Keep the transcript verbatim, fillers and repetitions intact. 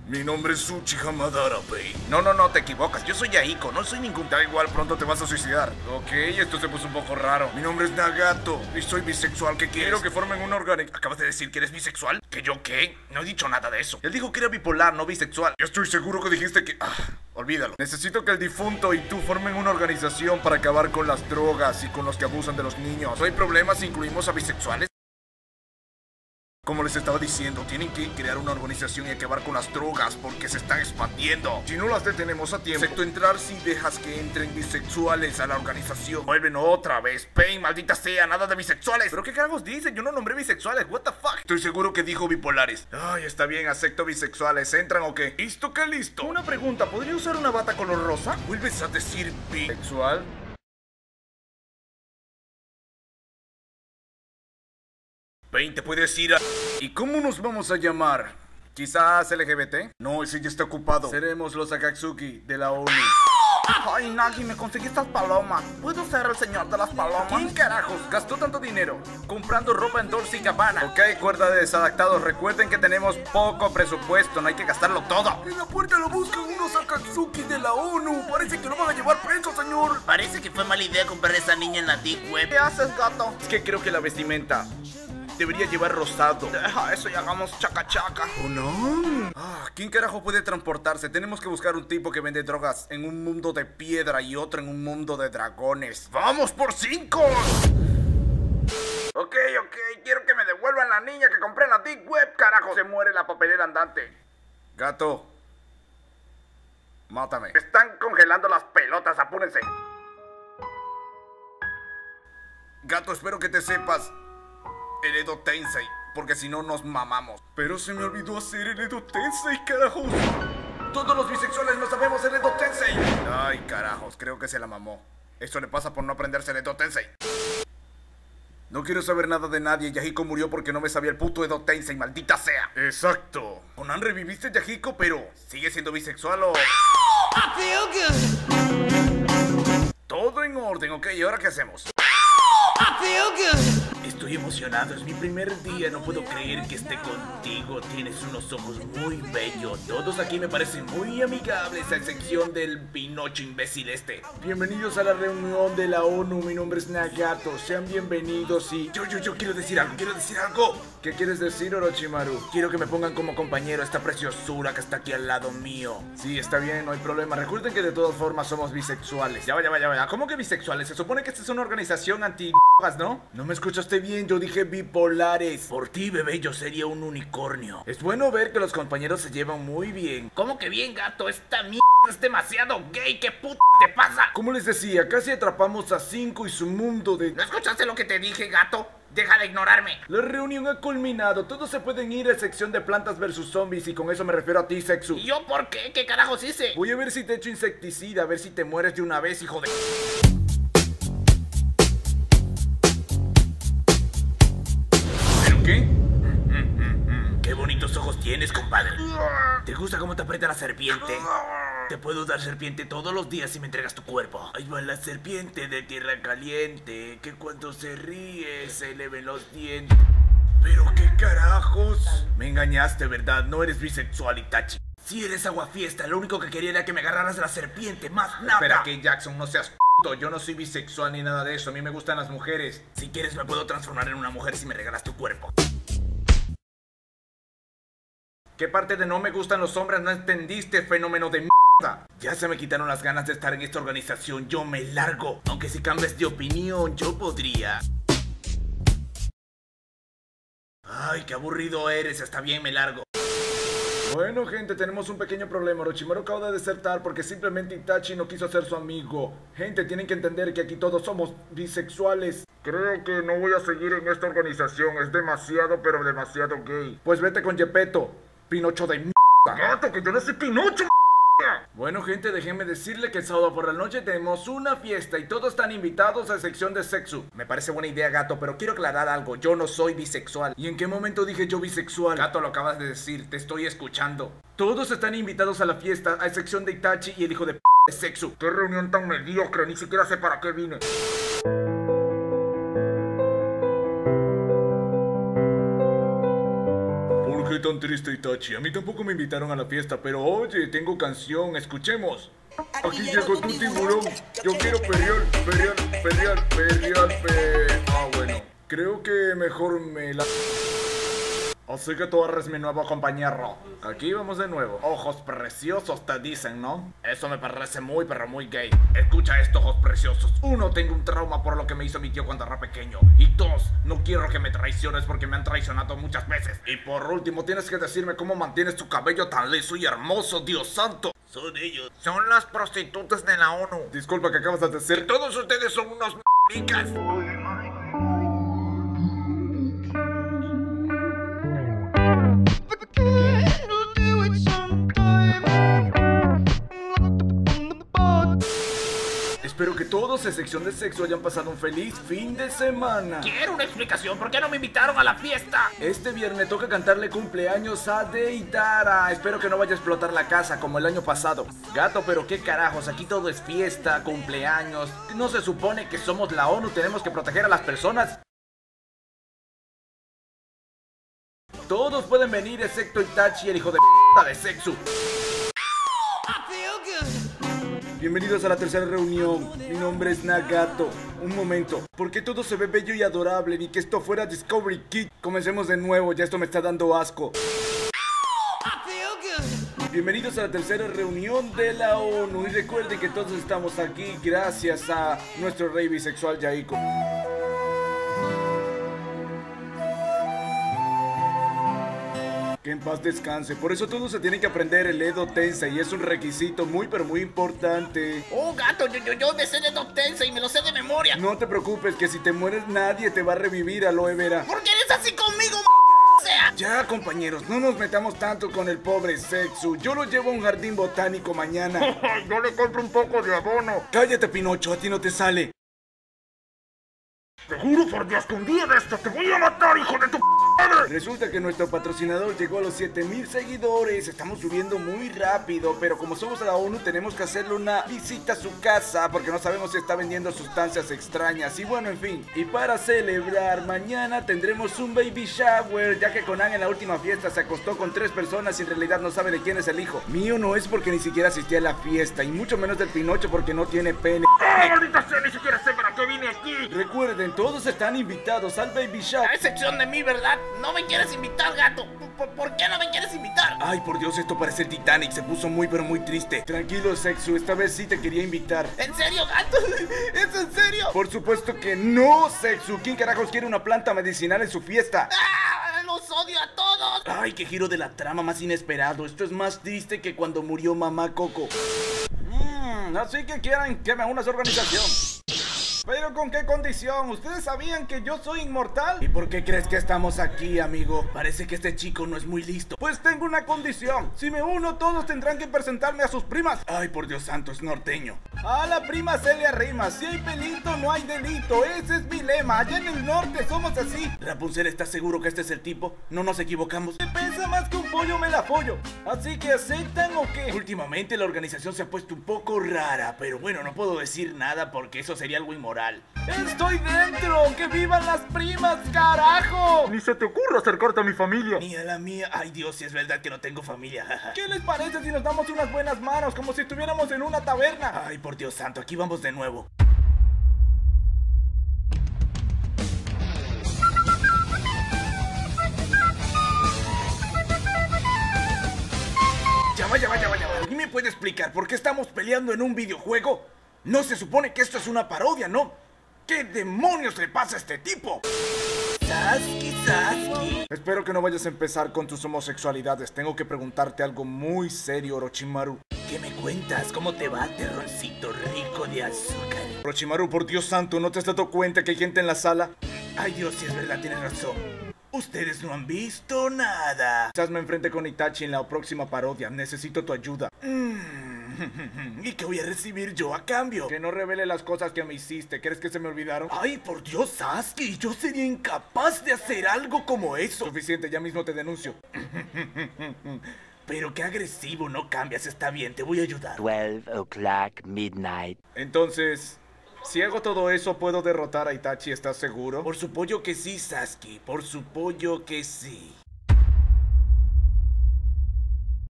Mi nombre es Uchi Hamadara, Pei. No, no, no, te equivocas. Yo soy Yahiko, no soy ningún... Da igual, pronto te vas a suicidar. Ok, esto se puso un poco raro. Mi nombre es Nagato y soy bisexual. ¿Qué quieres? Quiero que formen un orgánico. ¿Acabas de decir que eres bisexual? ¿Que yo qué? No he dicho nada de eso. Él dijo que era bipolar, no bisexual. Yo estoy seguro que dijiste que... Ah, olvídalo. Necesito que el difunto y tú formen una organización para acabar con las drogas y con los que abusan de los niños. ¿No hay problema si incluimos a bisexuales? Como les estaba diciendo, tienen que crear una organización y acabar con las drogas porque se están expandiendo. Si no las detenemos a tiempo, excepto entrar si dejas que entren bisexuales a la organización. Vuelven otra vez. Pain, maldita sea, nada de bisexuales. ¿Pero qué carajos dicen? Yo no nombré bisexuales, what the fuck. Estoy seguro que dijo bipolares. Ay, está bien, acepto bisexuales. ¿Entran o qué? ¿Listo que listo? Una pregunta, ¿podría usar una bata color rosa? ¿Vuelves a decir bisexual? Pain, te puedes ir a... ¿Y cómo nos vamos a llamar? ¿Quizás L G B T? No, ese ya está ocupado. Seremos los Akatsuki de la ONU. Ay, Nagi, me conseguí estas palomas. ¿Puedo ser el señor de las palomas? ¿Quién carajos gastó tanto dinero comprando ropa en Dolce y Gabbana? Ok, cuerda de desadaptados. Recuerden que tenemos poco presupuesto, no hay que gastarlo todo. En la puerta lo buscan unos Akatsuki de la ONU. Parece que lo van a llevar preso, señor. Parece que fue mala idea comprar a esa niña en la Deep Web. ¿Qué haces, gato? Es que creo que la vestimenta debería llevar rosado. Deja eso y hagamos chaca chaca. Oh, no. Ah, ¿quién carajo puede transportarse? Tenemos que buscar un tipo que vende drogas en un mundo de piedra y otro en un mundo de dragones. ¡Vamos por cinco! Ok, ok, quiero que me devuelvan la niña que compré en la Deep Web, carajo. Se muere la papelera andante. Gato, mátame. Están congelando las pelotas, apúrense. Gato, espero que te sepas el Edo Tensei, porque si no nos mamamos. Pero se me olvidó hacer el Edo Tensei, carajos. Todos los bisexuales no sabemos el Edo Tensei. Ay, carajos, creo que se la mamó. Eso le pasa por no aprenderse el Edo Tensei. No quiero saber nada de nadie. Yahiko murió porque no me sabía el puto Edo Tensei, maldita sea. Exacto. Conan, reviviste Yahiko, pero ¿sigue siendo bisexual o...? I feel good. Todo en orden, ok, ¿y ahora qué hacemos? I feel good. Estoy emocionado, es mi primer día, no puedo creer que esté contigo. Tienes unos ojos muy bellos. Todos aquí me parecen muy amigables, a excepción del Pinocho imbécil este. Bienvenidos a la reunión de la ONU, mi nombre es Nagato. Sean bienvenidos y... Yo, yo, yo quiero decir algo, quiero decir algo. ¿Qué quieres decir, Orochimaru? Quiero que me pongan como compañero a esta preciosura que está aquí al lado mío. Sí, está bien, no hay problema. Recuerden que de todas formas somos bisexuales. Ya va, ya va, ya va. ¿Cómo que bisexuales? Se supone que esta es una organización anti... ¿no? No me escuchaste bien, yo dije bipolares. Por ti, bebé, yo sería un unicornio. Es bueno ver que los compañeros se llevan muy bien. ¿Cómo que bien, gato? Esta mierda es demasiado gay. ¿Qué puta te pasa? Como les decía, casi atrapamos a cinco y su mundo de... ¿No escuchaste lo que te dije, gato? Deja de ignorarme. La reunión ha culminado. Todos se pueden ir a sección de plantas versus zombies y con eso me refiero a ti, Sexu. ¿Y yo por qué? ¿Qué carajos hice? Voy a ver si te echo insecticida, a ver si te mueres de una vez, hijo de... ¿Qué? Qué bonitos ojos tienes, compadre. ¿Te gusta cómo te aprieta la serpiente? Te puedo dar serpiente todos los días si me entregas tu cuerpo. Ahí va la serpiente de tierra caliente, que cuando se ríe se le ven los dientes. ¿Pero qué carajos? Me engañaste, ¿verdad? No eres bisexual, Itachi. Si eres aguafiesta, lo único que quería era que me agarraras de la serpiente, más nada. Espera, que Jackson, no seas p***. Yo no soy bisexual ni nada de eso, a mí me gustan las mujeres. Si quieres me puedo transformar en una mujer si me regalas tu cuerpo. ¿Qué parte de no me gustan los hombres no entendiste, fenómeno de mierda? Ya se me quitaron las ganas de estar en esta organización, yo me largo. Aunque si cambias de opinión, yo podría. Ay, qué aburrido eres, está bien, me largo. Bueno, gente, tenemos un pequeño problema. Orochimaru acaba de desertar porque simplemente Itachi no quiso ser su amigo. Gente, tienen que entender que aquí todos somos bisexuales. Creo que no voy a seguir en esta organización. Es demasiado, pero demasiado gay. Pues vete con Gepetto, Pinocho de mierda. Gato, que yo no soy Pinocho. Bueno, gente, déjenme decirle que el sábado por la noche tenemos una fiesta y todos están invitados a la sección de Sexu. Me parece buena idea, gato, pero quiero aclarar algo. Yo no soy bisexual. ¿Y en qué momento dije yo bisexual? Gato, lo acabas de decir, te estoy escuchando. Todos están invitados a la fiesta, a excepción de Itachi y el hijo de p de Sexu. Qué reunión tan mediocre, ni siquiera sé para qué vine. pone tan triste, Itachi. A mí tampoco me invitaron a la fiesta, pero oye, tengo canción, escuchemos. Aquí llegó tu tiburón. Yo quiero perrear, perrear, perrear, perrear, perrear. Ah, bueno. Creo que mejor me la... Así que tú eres mi nuevo compañero. Aquí vamos de nuevo. Ojos preciosos te dicen, ¿no? Eso me parece muy pero muy gay. Escucha esto, ojos preciosos. Uno, tengo un trauma por lo que me hizo mi tío cuando era pequeño. Y dos, no quiero que me traiciones porque me han traicionado muchas veces. Y por último, tienes que decirme cómo mantienes tu cabello tan liso y hermoso, Dios santo. Son ellos. Son las prostitutas de la ONU. Disculpa, que acabas de decir? Todos ustedes son unos m***icas. Espero que todos en sección de sexo hayan pasado un feliz fin de semana. Quiero una explicación, ¿por qué no me invitaron a la fiesta? Este viernes toca cantarle cumpleaños a Deidara. Espero que no vaya a explotar la casa como el año pasado. Gato, pero qué carajos, aquí todo es fiesta, cumpleaños. ¿No se supone que somos la ONU, tenemos que proteger a las personas? Todos pueden venir excepto Itachi, el hijo de p*** de Sexu. Bienvenidos a la tercera reunión. Mi nombre es Nagato. Un momento, ¿por qué todo se ve bello y adorable? Ni que esto fuera Discovery Kid. Comencemos de nuevo, ya esto me está dando asco. Bienvenidos a la tercera reunión de la ONU. Y recuerden que todos estamos aquí gracias a nuestro rey bisexual Yaiko. Que en paz descanse. Por eso todos se tienen que aprender el Edo Tensei y es un requisito muy pero muy importante. Oh, gato, yo, yo, yo me sé de Edo Tensei y me lo sé de memoria. No te preocupes, que si te mueres nadie te va a revivir, aloe vera. ¿Por qué eres así conmigo, m***? Sea? Ya, compañeros, no nos metamos tanto con el pobre Sexu. Yo lo llevo a un jardín botánico mañana. Yo le compro un poco de abono. Cállate, Pinocho, a ti no te sale. Te juro por Dios que un día de esto te voy a matar, hijo de tu p***. Resulta que nuestro patrocinador llegó a los siete mil seguidores. Estamos subiendo muy rápido, pero como somos la ONU tenemos que hacerle una visita a su casa porque no sabemos si está vendiendo sustancias extrañas. Y bueno, en fin. Y para celebrar, mañana tendremos un baby shower, ya que Conan en la última fiesta se acostó con tres personas y en realidad no sabe de quién es el hijo. Mío no es porque ni siquiera asistí a la fiesta, y mucho menos del Pinocho porque no tiene pene. ¡Ah, maldita sea! Ni siquiera sé para qué vine aquí. Recuerden, todos están invitados al baby shower. A excepción de mí, ¿verdad? No me quieres invitar, gato. ¿Por, ¿Por qué no me quieres invitar? Ay, por Dios, esto parece el Titanic. Se puso muy pero muy triste. Tranquilo, Sexu, esta vez sí te quería invitar. ¿En serio, gato? ¿Es en serio? Por supuesto que no, Sexu. ¿Quién carajos quiere una planta medicinal en su fiesta? ¡Ah! ¡Los odio a todos! Ay, qué giro de la trama más inesperado. Esto es más triste que cuando murió mamá Coco. Mmm, así que quieren que me una su organización. ¿Pero con qué condición? ¿Ustedes sabían que yo soy inmortal? ¿Y por qué crees que estamos aquí, amigo? Parece que este chico no es muy listo. Pues tengo una condición. Si me uno, todos tendrán que presentarme a sus primas. Ay, por Dios santo, es norteño. A la prima Celia Rimas. Si hay pelito, no hay delito. Ese es mi lema. Allá en el norte somos así. Rapunzel, ¿estás seguro que este es el tipo? No nos equivocamos. Si pesa más que un pollo, me la follo. Así que, ¿aceptan o qué? Últimamente la organización se ha puesto un poco rara. Pero bueno, no puedo decir nada porque eso sería algo inmoral. ¡Estoy dentro! ¡Que vivan las primas, carajo! Ni se te ocurra acercarte a mi familia. Ni a la mía. Ay, Dios, si es verdad que no tengo familia. ¿Qué les parece si nos damos unas buenas manos? Como si estuviéramos en una taberna. Ay, por Dios santo, aquí vamos de nuevo. Ya vaya, vaya, vaya. ¿Alguien me puede explicar por qué estamos peleando en un videojuego? No se supone que esto es una parodia, ¿no? ¿Qué demonios le pasa a este tipo? Sasuke, Sasuke. Espero que no vayas a empezar con tus homosexualidades. Tengo que preguntarte algo muy serio, Orochimaru. ¿Qué me cuentas? ¿Cómo te va, terroncito rico de azúcar? Orochimaru, por Dios santo, ¿no te has dado cuenta que hay gente en la sala? Ay, Dios, si es verdad, tienes razón. Ustedes no han visto nada. Quizás me enfrente con Itachi en la próxima parodia. Necesito tu ayuda. Mm. ¿Y qué voy a recibir yo a cambio? Que no revele las cosas que me hiciste. ¿Crees que se me olvidaron? Ay, por Dios, Sasuke. Yo sería incapaz de hacer algo como eso. Suficiente, ya mismo te denuncio. Pero qué agresivo, no cambias, está bien, te voy a ayudar. twelve o'clock midnight. Entonces, si hago todo eso, ¿puedo derrotar a Itachi? ¿Estás seguro? Por su pollo que sí, Sasuke. Por su pollo que sí.